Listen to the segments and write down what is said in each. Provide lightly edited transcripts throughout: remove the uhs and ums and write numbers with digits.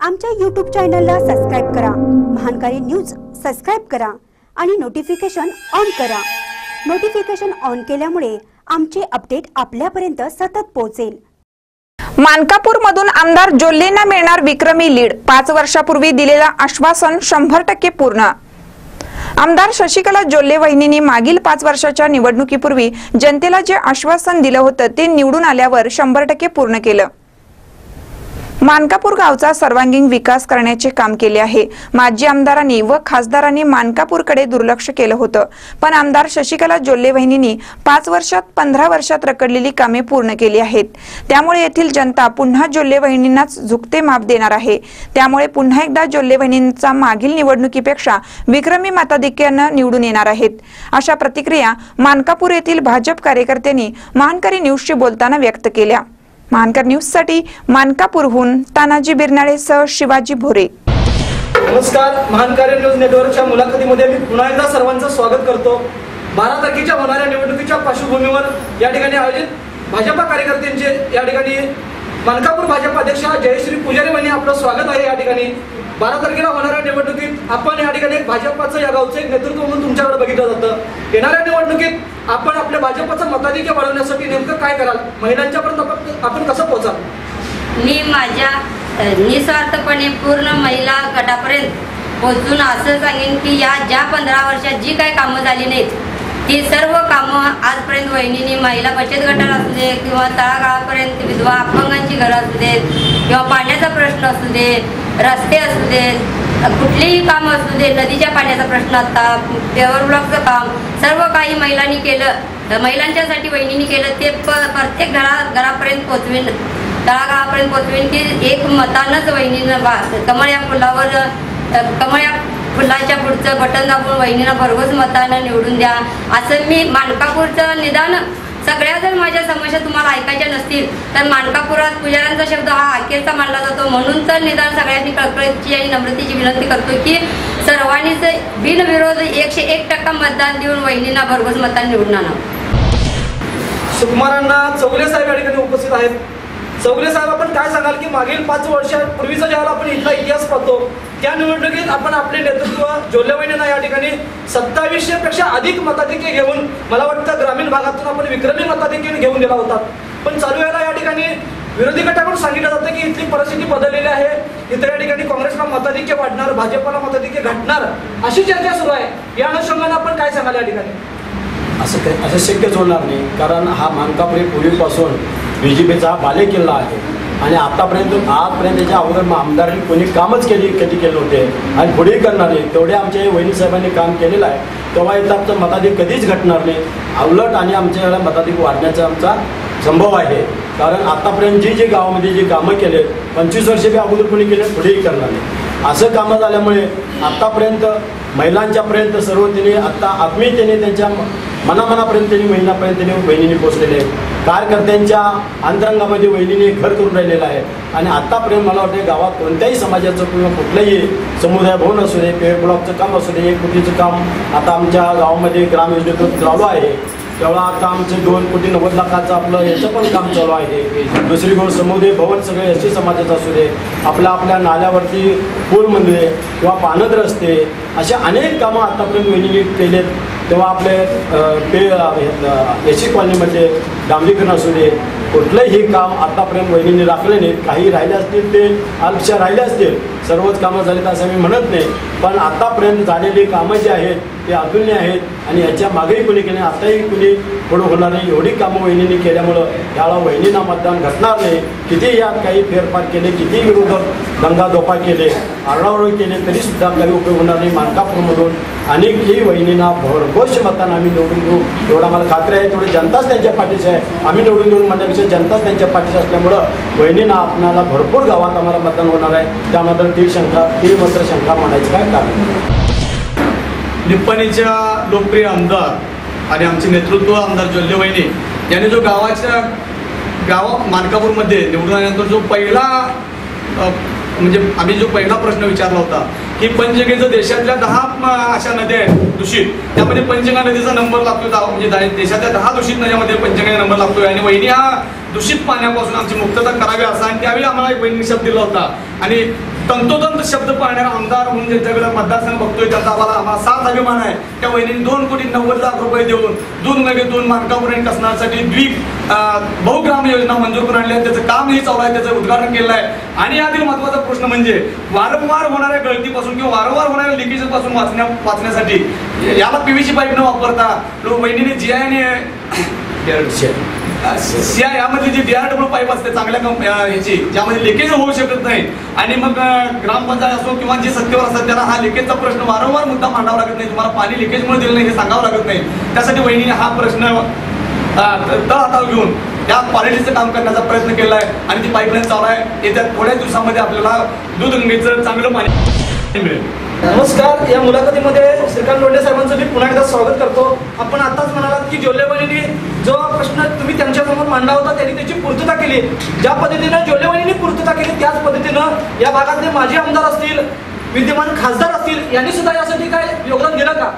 आमच्या YouTube चॅनलला subscribe करा, महानकारी न्यूज सबस्क्राइब करा आणि नोटिफिकेशन ऑन करा। नोटिफिकेशन ऑन केल्यामुळे आमचे अपडेट आपल्यापर्यंत सतत पोहोचेल। मानकापूर मधून आमदार जोल्लेंना मिळणार विक्रमी लीड। 5 वर्षापूर्वी दिलेला आश्वासन 100% पूर्ण। आमदार शशिकला जोल्ले वहिनींनी मागील 5 वर्षाच्या निवडणुकीपूर्वी जनतेला जे आश्वासन दिलं होतं ते निवडून आल्यावर 100% पूर्ण केलं। मानकापूर गावचा सर्वांगीण विकास करण्याचे काम केले आहे। माजी आमदारांनी व खासदारांनी मानकापूरकडे दुर्लक्ष केलं होतं, पण आमदार शशिकला जोल्ले वहिनींनी 5 वर्षात 15 वर्षात रखडलेली कामे पूर्ण केली आहेत। त्यामुळे येथील जनता पुन्हा जोल्ले वहिनींनाच झुकते माप देणार आहे। त्यामुळे पुन्हा एकदा जोल्ले वहिनींचा मागील निवडणुकीपेक्षा विक्रमी मताधिक्यानं निवडून येणार आहेत, अशा प्रतिक्रिया मानकापूर येथील भाजप कार्यकर्त्यांनी महानकारी न्यूजशी बोलताना व्यक्त केल्या। महानकर न्यूज साठी मानकापूरहून तानाजी बिरनाळेसह शिवाजी भोरे। नमस्कार, महानकारी न्यूज नेटवर्कच्या मुलाखतीमध्ये मी पुन्हा एकदा सर्वांचं स्वागत करतो। 12 तारखेच्या होणाऱ्या निवडणुकीच्या पार्श्वभूमीवर या ठिकाणी आयोजित भाजपा कार्यकर्त्यांचे या ठिकाणी मानकापूर भाजप अध्यक्ष जयश्री पुजारी यांनी आपलं स्वागत आहे। या ठिकाणी 12 तारखेला होणाऱ्या निवडणुकीत आपण या ठिकाणी भाजपचं या गावचं एक नेतृत्व म्हणून तुमच्याकडे बघितलं जातं। येणाऱ्या निवडणुकीत आपण आपल्या भाजपचं मताधिक्य वाढवण्यासाठी नेमकं काय कराल, महिलांच्यापर्यंत आपण कसं पोहोचाल? मी माझ्या निस्वार्थपणे पूर्ण महिला गटापर्यंत पोहोचून असं सांगेन की या ज्या 15 वर्षात जी काही कामं झाली नाहीत ती सर्व कामं आजपर्यंत वहिनींनी महिला बचत गटाला असू दे किंवा तळागाळापर्यंत विधवा अपंगांची घरं असू देत किंवा पाण्याचा प्रश्न असू दे, रस्ते असू देत, कुठलीही कामं असू दे, नदीच्या पाण्याचा प्रश्न असता, पेवर ब्लॉकचं काम, सर्व काही महिलांनी केलं। महिलांच्यासाठी वहिनींनी केलं ते प्रत्येक घरापर्यंत पोहोचवेन, तळागाळापर्यंत पोहोचवेन की एक मतानंच वहिनीनं कमळ या फुलाच्या पुढचं बटन दाबून वहिनीला भरघोस मतानं निवडून द्या, असं मी मानकापूरचं निदान सगळ्या जर माझ्या समस्या तुम्हाला ऐकायच्या नसतील तर मानकापुरात पुजाऱ्यांचा शब्द हा अखेरचा मानला जातो। म्हणून तर निदान सगळ्यांनी कळकळीची आणि नम्रतेची विनंती करतो की सर्वांनीच बिनविरोध 101% मतदान देऊन वहिनींना भरघोस मतानं निवडून आणा। सुकुमारांना चौगले साहेब या ठिकाणी उपस्थित आहेत। चौगले साहेब, आपण काय सांगाल की मागील 5 वर्षापूर्वीचा ज्यावेळेला आपण इथला इतिहास पाहतो त्या निवडणुकीत आपण आपले नेतृत्व जोल्ले वहिनींना या ठिकाणी 2700 पेक्षा अधिक मताधिक्य घेऊन मला वाटतं ग्रामीण भागातून आपण विक्रमी मताधिक्य घेऊन गेला होता। पण चालू वेळेला या ठिकाणी विरोधी गटाकडून सांगितलं जातं की इथली परिस्थिती बदललेली आहे, इथे या ठिकाणी काँग्रेसला मताधिक्य वाढणार, भाजपला मताधिक्य घटणार अशी चर्चा सुरू आहे। या अनुषंगाने आपण काय सांगाल या ठिकाणी? असं शक्यच होणार नाही, कारण हा मानकापूर पूर्वीपासून बीजेपीचा बालेकिल्ला आहे आणि आजपर्यंत त्याच्या अगोदर आमदारांनी कोणी कामच कधी केले होते आणि पुढेही करणार नाही तेवढे आमच्या वहिनी साहेबांनी काम केलेलं आहे। तेव्हा इथं आमचं मताधिक कधीच घटणार नाही, उलट आणि आमच्या मताधिक वाढण्याचा आमचा संभव आहे। कारण आतापर्यंत जी गावामध्ये जी कामं केले 25 वर्षे बी अगोदर कोणी केले, पुढेही करणार नाही असं कामं झाल्यामुळे आतापर्यंत महिलांच्यापर्यंत सर्व त्यांनी आता आत्मीयतेने त्यांच्या मनापर्यंत त्यांनी महिलापर्यंत वहिनीने पोचलेले आहे। कार्यकर्त्यांच्या अंतरंगामध्ये वहिनीने घर करून राहिलेलं आहे आणि आतापर्यंत मला वाटतं गावात कोणत्याही समाजाचं किंवा कुठलंही समुदाय भवन असू दे, पेवर ब्लॉकचं काम असू दे, कुटीचं काम आता आमच्या गावामध्ये ग्राम योजनेतून चालू आहे। तेव्हा आता आमचं 2,90,00,000 आपलं याचं पण काम चालू आहे। दुसरी गोष्ट समुदाय भवन सगळे एसटी समाजाचं असू दे, आपल्या नाल्यावरती पूल मंदिरे किंवा पाणंद रस्ते अशा अनेक कामं आतापर्यंत वहिनीने केलेत। तेव्हा आपले एसी कॉलनीमध्ये डांबरीकरण असू दे, कुठलंही काम आतापर्यंत वहिनीने राखले नाहीत। काही राहिले असतील ते अल्पशा राहिले असतील, सर्वच कामं झालीत असं मी म्हणत नाही, पण आतापर्यंत झालेली कामं जी आहेत ते अतुलनीय आहेत आणि याच्या मागेही कोणी केले, आताही कुणी पुढं होणार नाही। एवढी कामं वहिनीने केल्यामुळं याला वहिनींना मतदान घटणार नाही। किती यात काही फेरफार केले, किती विरोधक दंगादोफा केले, आरडाओरड केले तरीसुद्धा काही उपयोग होणार नाही। मानकापूरमधून अनेकही वहिनींना भरघोस मतानं आम्ही निवडून देऊ एवढा मला खात्री आहे। तेवढी जनताच त्यांच्या पाठीशी आहे, आम्ही निवडून देऊन म्हणण्यापेक्षा जनताच त्यांच्या पाठीशी असल्यामुळं वहिनींना आपल्याला भरपूर गावात आम्हाला मतदान होणार आहे। त्यामध्ये ती मात्र शंका मांडायचं काय कारण? निप्पाणीच्या लोकप्रिय आमदार आणि आमचे नेतृत्व आमदार जोल्ले वहिनी यांनी जो गाव मानकापूरमध्ये निवडून आल्यानंतर जो पहिला म्हणजे आम्ही जो पहिला प्रश्न विचारला होता की पंचगंगेचं देशातल्या 10 अशा नद्या आहेत दूषित, त्यामध्ये पंचगंगा नदीचा नंबर लागतो, म्हणजे देशातल्या 10 दूषित नद्यामध्ये पंचगंगा नंबर लागतोय आणि वहिनी हा दूषित पाण्यापासून आमची मुक्तता करावी असा आणि त्यावेळी आम्हाला एक वहिनी शब्द दिला होता आणि तंतोतंत शब्द पाळणारा आमदार म्हणून ज्यांच्याकडे मतदारसंघ बघतोय त्यांचा आम्हाला साथ अभिमान आहे. त्या वहिनीने 2,90,00,000 रुपये देऊन 2 मानकापूर आणि कसनासाठी बहुग्राम योजना मंजूर करून आणली. त्याचं कामही चालू आहे, त्याचं उद्घाटन केलं आहे. आणि यातील महत्त्वाचा प्रश्न म्हणजे वारंवार होणाऱ्या गळतीपासून किंवा वारंवार होणाऱ्या लिकेजेस पासून वाचण्यासाठी याला PVC पाईप न वापरता वहिनीने यामध्ये जी DRW पाईप असते चांगल्या ह्याची, ज्यामध्ये लिकेज होऊ शकत नाही. आणि मग ग्रामपंचायत असो किंवा जे सत्तेवर असतात त्यांना हा लिकेजचा प्रश्न वारंवार मुद्दा मांडावा लागत नाही. तुम्हाला पाणी लिकेजमुळे दिलं नाही हे सांगावं लागत नाही. त्यासाठी वहिनीने हा प्रश्न तळहातावर घेऊन त्या क्वालिटीचं काम करण्याचा प्रयत्न केला आहे. आणि ती पाईपलाईन चालू आहे. येत्या थोड्या दिवसामध्ये आपल्याला दूधगंगेचं चांगलं पाणी मिळेल. नमस्कार. या मुलाखतीमध्ये श्रीकांत लोंढे साहेबांचं मी पुन्हा एकदा स्वागत करतो. आपण आताच म्हणालात की जोल्लेवाणींनी जो प्रश्न तुम्ही त्यांच्यासमोर मांडला होता त्यांनी त्याची पूर्तता केली. ज्या पद्धतीनं जोल्लेवाणींनी पूर्तता केली त्याच पद्धतीनं या भागातले माजी आमदार असतील, विद्यमान खासदार असतील, यांनी सुद्धा यासाठी काय योगदान दिलं का?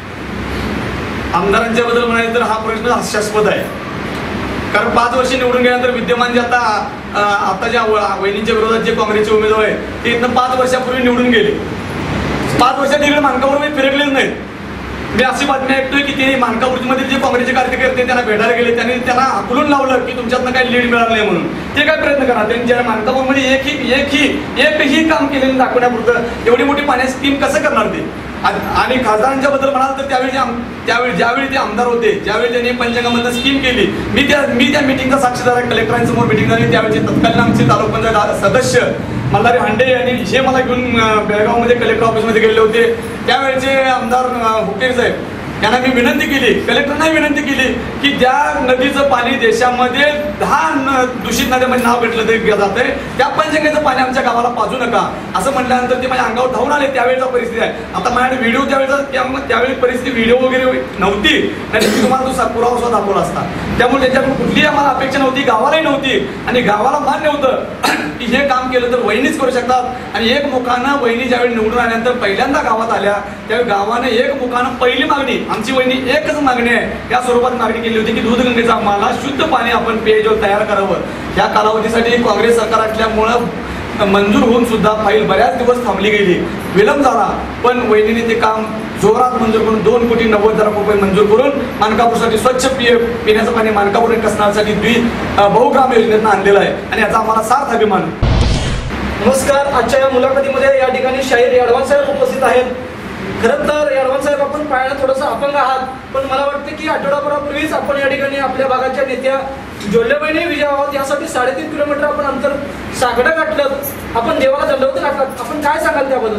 आमदारांच्या बद्दल म्हणायचं तर हा प्रश्न हास्यास्पद आहे. कारण 5 वर्ष निवडून गेल्यानंतर विद्यमान जे आता ज्या वहिनींच्या विरोधात जे काँग्रेसचे उमेदवार आहेत ते इथनं 5 वर्षापूर्वी निवडून गेले. 5 वर्षात तिकडे मानकापूर फिरकलेच नाहीत. मी अशी बातमी ऐकतोय की ते मानकापूरमध्ये जे काँग्रेसचे कार्यकर्ते त्यांना भेटायला गेले, त्यांना हाकलून लावलं की तुमच्यातनं काही लीड मिळालं नाही म्हणून. ते काय प्रयत्न करा, त्यांच्या मानकापूरमध्ये एकही काम केलेलं दाखवण्यापुरतं एवढी मोठी पाण्याची स्कीम कसं करणार ते? आणि खासदारांच्या बद्दल म्हणाल तर ज्यावेळी ते आमदार होते, ज्यावेळी त्यांनी पंचगंगामधनं स्कीम केली, मी त्या मिटिंगचा साक्षीदार आहे. कलेक्टरांसमोर मिटिंग झाली त्यावेळी तत्कालीन आमचे तालुका पंचायत सदस्य मल्हारी हांडे आणि हे मला घेऊन बेळगावमध्ये कलेक्टर ऑफिसमध्ये गेले होते. त्यावेळेचे आमदार हुकेर साहेब यांना मी विनंती केली, कलेक्टरना विनंती केली की ज्या नदीचं पाणी देशामध्ये 10 दूषित नद्यामध्ये नाव भेटलं तरी जात आहे त्या पंचगंगेचं पाणी आमच्या गावाला पाजू नका असं म्हटल्यानंतर ते माझ्या अंगावर धावून आले. त्यावेळेचा परिस्थिती आहे. आता माझ्याकडे व्हिडिओ त्यावेळी परिस्थिती व्हिडिओ वगैरे नव्हती, नाही मी तुम्हाला तो पुरावा सुद्धा दाखवला असता. त्यामुळे त्याच्याकडून कुठलीही आम्हाला अपेक्षा नव्हती, गावालाही नव्हती. आणि गावाला मान्य होतं की हे काम केलं तर वहिनीच करू शकतात. आणि एकमुखानं वहिनी ज्यावेळी निवडून आल्यानंतर पहिल्यांदा गावात आल्या त्यावेळी गावाने एकमुखानं पहिली मागणी, आमची वहिनी एकच मागणी आहे या स्वरूपात मागणी केली होती की दूधगंगेचं आम्हाला शुद्ध पाणी आपण पेयजल तयार करावं. या कालावधीसाठी काँग्रेस सरकार असल्यामुळं मंजूर होऊन सुद्धा फाईल बऱ्याच दिवस थांबली गेली, विलंब झाला. पण वहिनीने ते काम जोरात मंजूर करून 2,90,00,000 रुपये मंजूर करून मानकापूरसाठी स्वच्छ पिण्याचं पाणी मानकापूर कसण्यासाठी बहुग्राम योजनेतून आणलेलं आहे. आणि याचा आम्हाला सार्थ अभिमान. नमस्कार. आजच्या या मुलाखतीमध्ये या ठिकाणी शाहीर याडवान साहेब उपस्थित आहेत. खरं तर याडवान साहेब आपण पाहायला थोडंसं अपंग आहात, पण मला वाटतं की आठवडाभरापूर्वीच आपण या ठिकाणी आपल्या भागाच्या नेत्या जोल्लेबाईंनी विजय व्हावा यासाठी 3.5 किलोमीटर आपण अंतर साकडं गाठलं. आपण देवाला दंडवत घातलात. आपण काय सांगाल त्याबद्दल?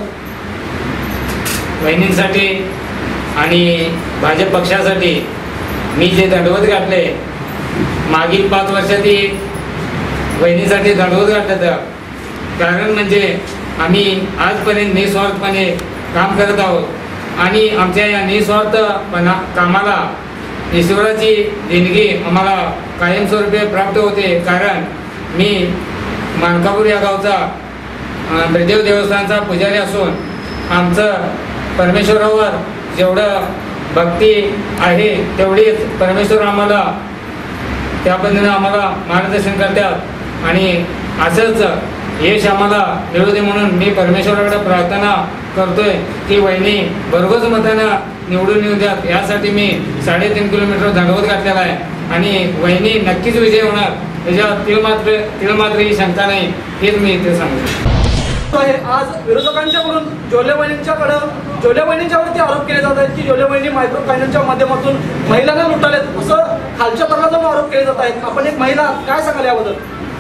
वहिनींसाठी आणि भाजप पक्षासाठी मी जे दंडवत घातले मागील 5 वर्षात वहिनीसाठी दंडवत घातलं. कारण म्हणजे आम्ही आजपर्यंत निस्वार्थपणे काम करत आहोत आणि आमच्या या निस्वार्थपणा कामाला ईश्वराची देणगी आम्हाला कायमस्वरूपी प्राप्त होते. कारण मी मानकापूर या गावचा ब्रजेव देवस्थानचा पुजारी असून आमचं परमेश्वरावर जेवढं भक्ती आहे तेवढीच परमेश्वर आम्हाला त्या पद्धतीने आम्हाला मार्गदर्शन करतात. आणि असंच यश आम्हाला मिळू दे म्हणून मी परमेश्वराकडे प्रार्थना करतोय की वहिनी भरघोस मतानं निवडून येऊ द्यात. यासाठी मी 3.5 किलोमीटर दंडवत घातलेला आहे आणि वहिनी नक्कीच विजय होणार, त्याच्यात तिळमात्र ही शंका नाही, हेच मी इथे सांगतो. आज विरोधकांच्याकडून जोल्लेवाणींच्यावरती आरोप केले जात आहेत की जोल्लेवाणी मायक्रो फायनान्सच्या माध्यमातून महिलांना लुटालेत असं खालच्या तलाला जाऊन आरोप केले जात आहेत. आपण एक महिला, काय सांगाल याबद्दल?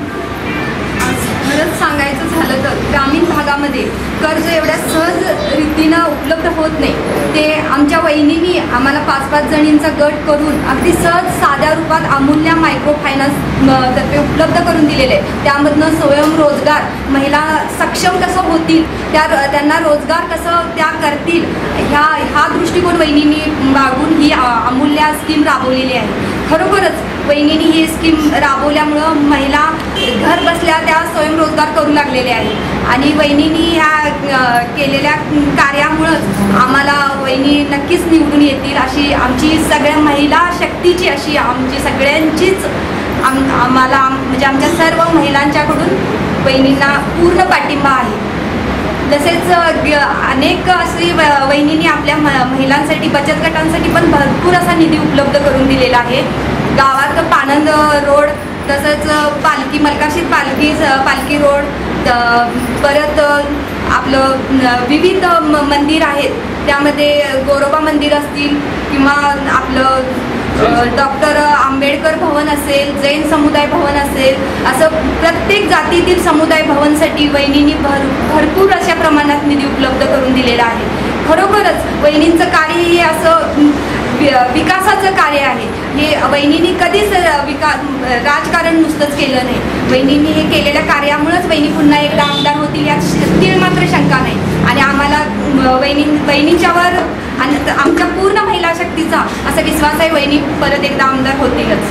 खरंच सांगायचं झालं तर ग्रामीण भागामध्ये कर्ज एवढ्या सहज रीतीनं उपलब्ध होत नाही. ते आमच्या वहिनींनी आम्हाला 5-5 जणींचा गट करून अगदी सहज साध्या रूपात अमूल्य मायक्रो फायनान्स तर्फे उपलब्ध करून दिलेले आहे. त्यामधनं स्वयंरोजगार महिला सक्षम कसं होतील, त्यांना रोजगार कसं त्या करतील ह्या दृष्टिकोन वहिनींनी मागून ही अमूल्य स्कीम राबवलेली आहे. खरोखरच वहिनींनी ही स्कीम राबवल्यामुळं महिला घर बसल्या त्या स्वयंरोजगार करू लागलेल्या आहेत. आणि वहिनींनी ह्या केलेल्या कार्यामुळंच आम्हाला वहिनी नक्कीच निवडून येतील अशी आमची सगळ्या महिला शक्तीची अशी आमची सगळ्यांचीच आम्हाला म्हणजे आमच्या सर्व महिलांच्याकडून वहिनींना पूर्ण पाठिंबा आहे. तसेच अनेक अशी वहिनींनी आपल्या महिलांसाठी बचत गटांसाठी पण भरपूर असा निधी उपलब्ध करून दिलेला आहे. गावात पानंद रोड, तसंच पालखी मलकाशीर पालखी रोड, परत आपलं विविध मंदिर आहेत, त्यामध्ये गोरोबा मंदिर असतील किंवा आपलं डॉक्टर आंबेडकर भवन असेल, जैन समुदाय भवन असेल, असं प्रत्येक जातीतील समुदाय भवनसाठी वहिनींनी भरपूर अशा प्रमाणात निधी उपलब्ध करून दिलेला आहे. खरोखरच वहिनींचं कार्य हे असं विकासाचं कार्य आहे. हे वहिनींनी कधीच राजकारण नुसतंच केलं नाही. वहिनींनी हे केलेल्या कार्यामुळेच वहिनी पुन्हा एकदा आमदार होतील यात तीळ मात्र शंका नाही. आणि आम्हाला वहिनींच्यावर आणि आमच्या पूर्ण महिला शक्तीचा असा विश्वास आहे, वहिनी परत एकदा आमदार होतीलच.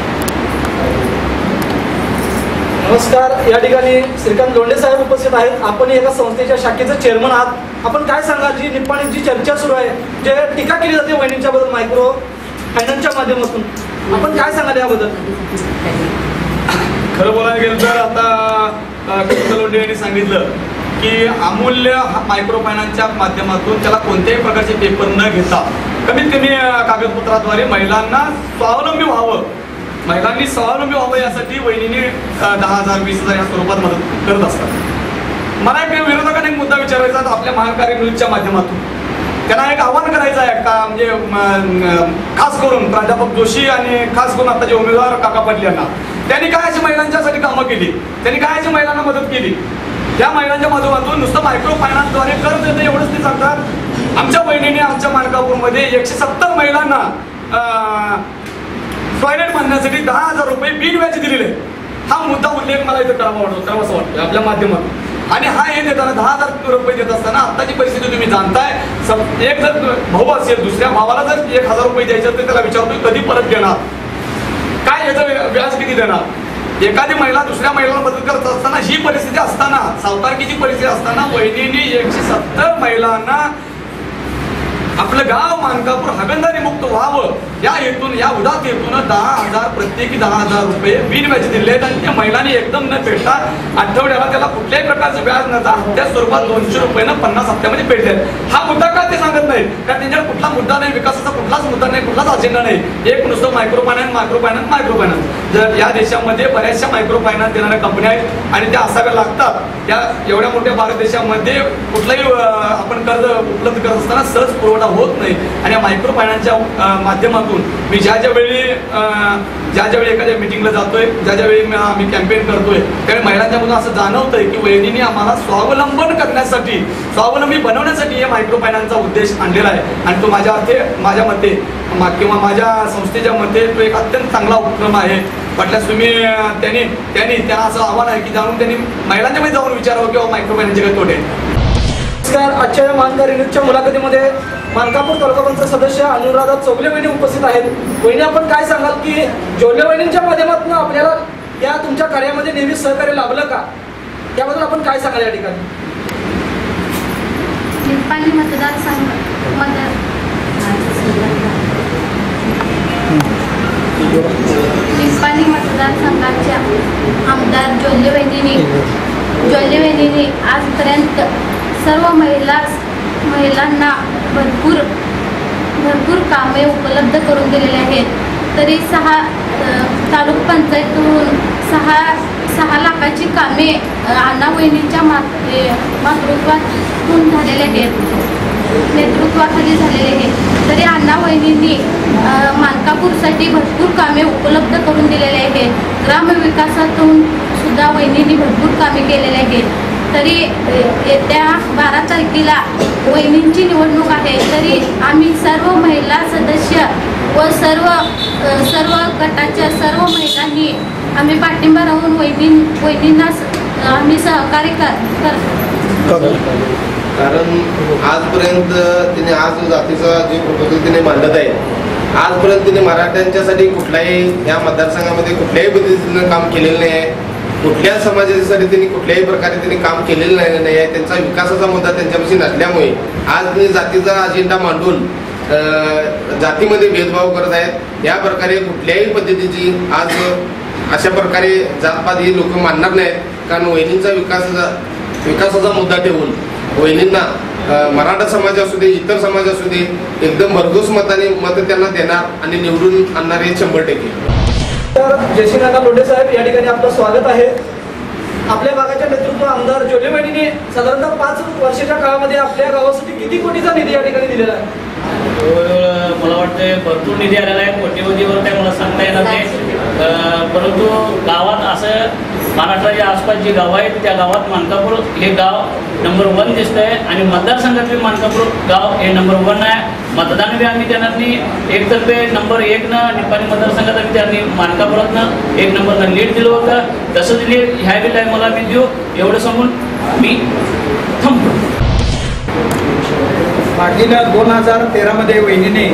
नमस्कार, या ठिकाणी श्रीकांत लोंढे साहेब उपस्थित आहेत. आपण एका संस्थेच्या शाखेचं चेअरमन आहात. आपण काय सांगाल, जी निप्पाणीत जी चर्चा सुरू आहे, जे टीका केली जाते वहिनींच्या बद्दल मायक्रो फायनान्सच्या माध्यमातून, आपण काय सांगाल याबद्दल? खरं बोलायला गेलं तर आता श्रीकांत लोंढे यांनी सांगितलं की अमूल्य मायक्रो फायनान्सच्या माध्यमातून त्याला कोणत्याही प्रकारचे पेपर न घेता कमीत कमी कागदपत्राद्वारे महिलांना स्वावलंबी व्हावं, महिलांनी स्वावलंबी व्हावं यासाठी वहिनीने 10,000 20,000 या स्वरूपात मदत करत असतात. मला एक विरोधकांना एक मुद्दा विचारायचा आपल्या महाकार्य न्यूजच्या माध्यमातून. त्यांना एक आव्हान करायचं आहे का, म्हणजे खास करून प्राध्यापक जोशी आणि खास करून आता जे उमेदवार काका पाटील यांना, त्यांनी काय अशी महिलांच्यासाठी कामं केली, त्यांनी काय अशी महिलांना मदत केली? त्या महिलांच्या माध्यमातून नुसतं मायक्रो फायनान्सद्वारे कर्ज देतं एवढंच ते सांगतात. आमच्या बहिणीने आमच्या मानकापूरमध्ये 170 महिलांना टॉयलेट बांधण्यासाठी 10,000 रुपये बिनव्याजी दिलेले. हा मुद्दा उल्लेख मला इथं करावा असं वाटतं आपल्या माध्यमातून. आणि हा हे देताना 10,000 रुपये देत असताना आत्ताची परिस्थिती तुम्ही जाणताय. एक जर भाऊ असेल, दुसऱ्या भावाला जर 1,000 रुपये द्यायचे तर त्याला विचारतोय कधी परत देणार, काय याचं व्याज किती देणार? एखादी महिला दुसऱ्या महिलाला मदत करत असताना ही परिस्थिती असताना, सावकारकीची परिस्थिती असताना वहिनींनी 170 महिलांना आपलं गाव मानकापूर हागणदारी मुक्त व्हावं या हेतून, या उदात हेतून 10,000 प्रत्येकी 10,000 रुपये बिनव्याजी दिले आहेत. आणि त्या महिलांनी एकदम न फेडता आठवड्याला त्याला कुठल्याही प्रकारचं व्याज न त्या स्वरूपात 200 रुपयानं 50 हप्त्यामध्ये फेडले. हा मुद्दा का ते सांगत नाही? कारण त्यांच्याकडे कुठला मुद्दा नाही, विकासाचा कुठलाच मुद्दा नाही, कुठलाच अजेंडा नाही. एक नुसतं मायक्रो फायनान्स. जर या देशामध्ये बऱ्याचशा मायक्रो फायनान्स देणाऱ्या कंपन्या आहेत आणि त्या असाव्या लागतात. या एवढ्या मोठ्या भारत देशामध्ये कुठलंही आपण कर्ज उपलब्ध करत असताना सहज पुरवठा होत नाही. आणि या मायक्रो फायनान्सच्या माध्यमातून मी ज्या ज्यावेळी एखाद्या मिटिंगला जातोय, ज्या वेळी आम्ही कॅम्पेन करतोय, त्यावेळी महिलांच्या मधून असं जाणवतंय की वहिनींनी आम्हाला स्वावलंबन करण्यासाठी, स्वावलंबी बनवण्यासाठी हे मायक्रो फायनान्सचा उद्देश आणलेला आहे. आणि तो माझ्या मते किंवा माझ्या संस्थेच्या मते तो एक अत्यंत चांगला उपक्रम आहे. वाटल्यास तुम्ही त्यांना असं आव्हान आहे की जाणून त्यांनी महिलांच्या मध्ये जाऊन विचारावं किंवा मायक्रो फायनान्सचे काही तोटे. आजच्या मानकार्य न्यूजच्या मुलाखतीमध्ये मानकापूर तालुका पंचायत सदस्य अनुराधा चौगले वहिनी उपस्थित आहेत. वहिनी, आपण काय सांगाल की जोल्ले वहिनींच्या माध्यमातून आपल्याला या तुमच्या कार्यामध्ये नेहमी सहकार्य लाभलं का? त्याबद्दल आपण काय सांगाल या ठिकाणी? निप्पाणी मतदारसंघाच्या आमदार जोल्ले वहिनींनी आजपर्यंत सर्व महिलांना भरपूर कामे उपलब्ध करून दिलेले आहेत. तरी तालुका पंचायतून 6 लाखाची कामे अण्णा वहिनींच्या नेतृत्वातून झालेले आहेत, नेतृत्वाखाली झालेले आहेत. तरी अण्णा वहिनींनी मानकापूरसाठी भरपूर कामे उपलब्ध करून दिलेले आहेत. ग्रामविकासातून सुद्धा वहिनींनी भरपूर कामे केलेले आहेत. तरी येत्या 12 तारखेला वहिनींची निवडणूक आहे. तरी आम्ही सर्व महिला सदस्य व सर्व गटाच्या सर्व महिलांनी आम्ही पाठिंबा राहून वहिनींना आम्ही सहकार्य करतो. कारण आजपर्यंत तिने आज जातीचा जे प्रपोजल तिने मांडत आहे, आजपर्यंत तिने मराठ्यांच्यासाठी कुठल्याही या मतदारसंघामध्ये कुठल्याही पद्धतीनं काम केलेलं नाही आहे. कुठल्या समाजासाठी त्यांनी कुठल्याही प्रकारे त्यांनी काम केलेलं नाही आहे. त्यांचा विकासाचा मुद्दा त्यांच्यापाशी नसल्यामुळे आज त्यांनी जातीचा अजेंडा मांडून जातीमध्ये भेदभाव करत आहेत. या प्रकारे कुठल्याही पद्धतीची आज अशा प्रकारे जातपात ही लोक मानणार नाहीत. कारण वहिनींचा विकासाचा मुद्दा ठेवून वहिनींना मराठा समाज असू दे, इतर समाज असू दे, एकदम भरघोस मताने मत त्यांना देणार आणि निवडून आणणार हे 100%. तर जयश्रीकांत लोंढे साहेब, या ठिकाणी आपलं स्वागत आहे. आपल्या भागाच्या नेतृत्व आमदार जोल्ले वहिनीने साधारणतः 5 वर्षाच्या काळामध्ये आपल्या गावासाठी किती कोटीचा निधी या ठिकाणी दिलेला आहे? जवळजवळ मला वाटतं भरपूर निधी आलेला आहे. कोटीवर काय मला सांगता येणार नाही, परंतु गावात असं महाराष्ट्राच्या आसपास जी गावं आहेत त्या गावात मानकापूर हे गाव नंबर 1 दिसतं आहे आणि मतदारसंघातले मानकापूर गाव हे नंबर 1 आहे. मतदान बी आम्ही त्यांनी एकतर्फे नंबर 1 निपाणी मतदारसंघात आम्ही त्यांनी मानकापुरातनं 1 नंबरनं लीड दिलं होतं. तसंच लीड ह्या बी टायमाला आम्ही देऊ एवढं सांगून मी थांबतो. मागील 2013मध्ये वहिनीने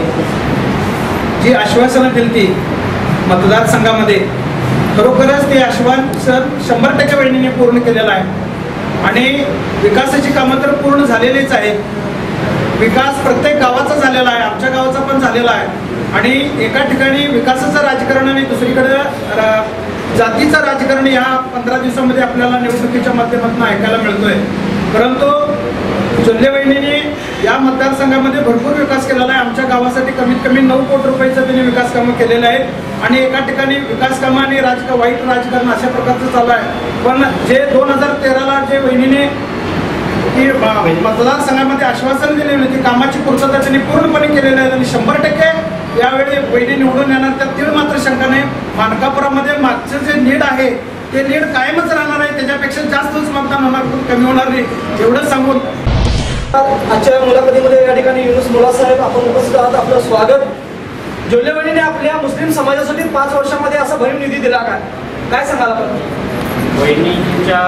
जी आश्वासनं दिली ती मतदारसंघामध्ये, खरोखरच ते आश्वासन 100% वहिनीने पूर्ण केलेलं आहे आणि विकासाची कामं तर पूर्ण झालेलीच आहेत. विकास प्रत्येक गावाचा झालेला आहे, आमच्या गावाचा पण झालेला आहे आणि एका ठिकाणी विकासाचं राजकारण आणि दुसरीकडे जातीचं राजकारण या 15 दिवसामध्ये आपल्याला निवडणुकीच्या माध्यमातून ऐकायला मिळतोय. परंतु जोल्ले वहिनीने या मतदारसंघामध्ये भरपूर विकास केलेला आहे. आमच्या गावासाठी कमीत कमी 9 कोटी रुपयाचं त्यांनी विकास कामं केलेलं आहेत आणि एका ठिकाणी विकास कामं आणि वाईट राजकारण अशा प्रकारचं चालू आहे. पण जे 2013ला जे वहिनीने की मतदारसंघामध्ये आश्वासन दिले होते कामाची पूर्तता त्यांनी पूर्णपणे केलेली आहे आणि 100% यावेळी वहिनी निवडून येणार. त्यात तीळ मात्र शंका नाही. मानकापुरामध्ये मागचं जे लीड आहे ते लीड कायमच राहणार आहे, त्याच्यापेक्षा जास्तच मतदान होणार, कमी होणार नाही, एवढंच सांगून आजच्या मुलाखतीमध्ये या ठिकाणी युनुस मुला साहेब आपण उपस्थित आहात. आपलं स्वागत. जोल्ले वहिनीने आपल्या मुस्लिम समाजासाठी 5 वर्षामध्ये असा भरीव निधी दिला काय सांगाल आपण? वहिनीच्या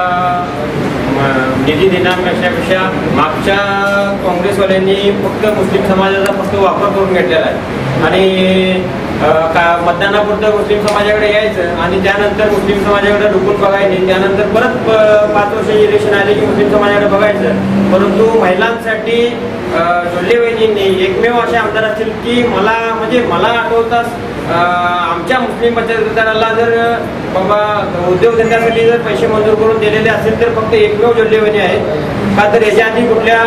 निधी देण्यापेक्षा मागच्या काँग्रेसवाल्यांनी फक्त मुस्लिम समाजाचा फक्त वापर करून घेतलेला आहे आणि मतदानापुरतं मुस्लिम समाजाकडे यायचं आणि त्यानंतर मुस्लिम समाजाकडे डुकून बघायचे, त्यानंतर परत 5 वर्ष इलेक्शन आले की मुस्लिम समाजाकडे बघायचं. परंतु महिलांसाठी जोल्ले वहिनींनी एकमेव असे आमदार असतील की मला आठवताच आमच्या मुस्लिम बचत गटाला जर बाबा उद्योगधंद्यासाठी जर पैसे मंजूर करून दिलेले असेल तर फक्त एकमेव जोल्ले वहिनी आहेत. का तर याच्या आधी कुठल्या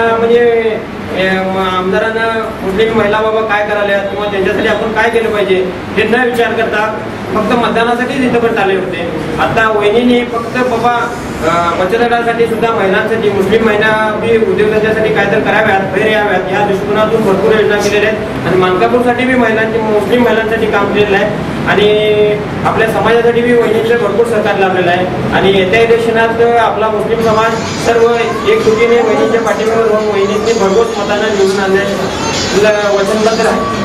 आमदारांना मुस्लिम महिला बाबा काय करायला किंवा त्यांच्यासाठी आपण काय केलं पाहिजे हे न विचार करता फक्त मतदानासाठीच इथं पण आले होते. आता वहिनीने फक्त बाबा बचत गटासाठी सुद्धा महिलांसाठी मुस्लिम महिला बी उद्योगधंद्यासाठी काय तर कराव्यात, बाहेर याव्यात या दृष्टिकोनातून भरपूर योजना केलेल्या आहेत आणि मानकापूरसाठी बी मुस्लिम महिलांसाठी काम केलेलं आहे आणि आपल्या समाजासाठी बी वहिनीचं भरपूर सहकार्य लाभलेलं आहे आणि येत्या इलेक्शनात आपला मुस्लिम समाज सर्व एकजुटीने वहिनीच्या पाठीमागे राहून वहिनीने भरघोस मतांना निवडून आणण्यास वचनबद्ध आहे.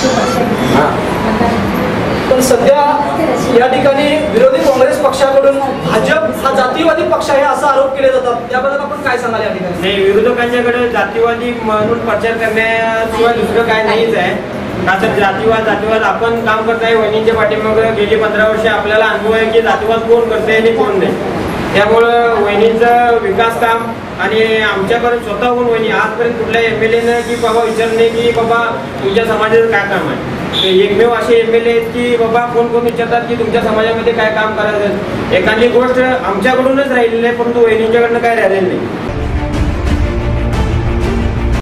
पण सध्या या ठिकाणी विरोधी काँग्रेस पक्षाकडून भाजप हा जातीवादी पक्ष आहे असा आरोप केले जातात, त्याबद्दल आपण काय सांगाल या ठिकाणी? नाही, विरोधकांच्याकडे जातीवादी म्हणून प्रचार करण्याशिवाय दुसरं काय नाहीच आहे. का तर जातीवाद आपण काम करताय वहिनीच्या पाठीमागे गेली 15 वर्ष आपल्याला अनुभव आहे की जातीवाद कोण करते आणि कोण नाही. त्यामुळं वहिनीचं विकास काम आणि आमच्यापर्यंत स्वतःहून वहिनी आजपर्यंत कुठल्या MLA की बाबा विचारणे की बाबा तुमच्या समाजाचं काय काम आहे. एकमेव असे MLA आहेत की बाबा कोण विचारतात की तुमच्या समाजामध्ये काय काम करायचं. एखादी गोष्ट आमच्याकडूनच राहिलेली आहे परंतु वहिनींच्याकडनं काय राहिलेलं नाही.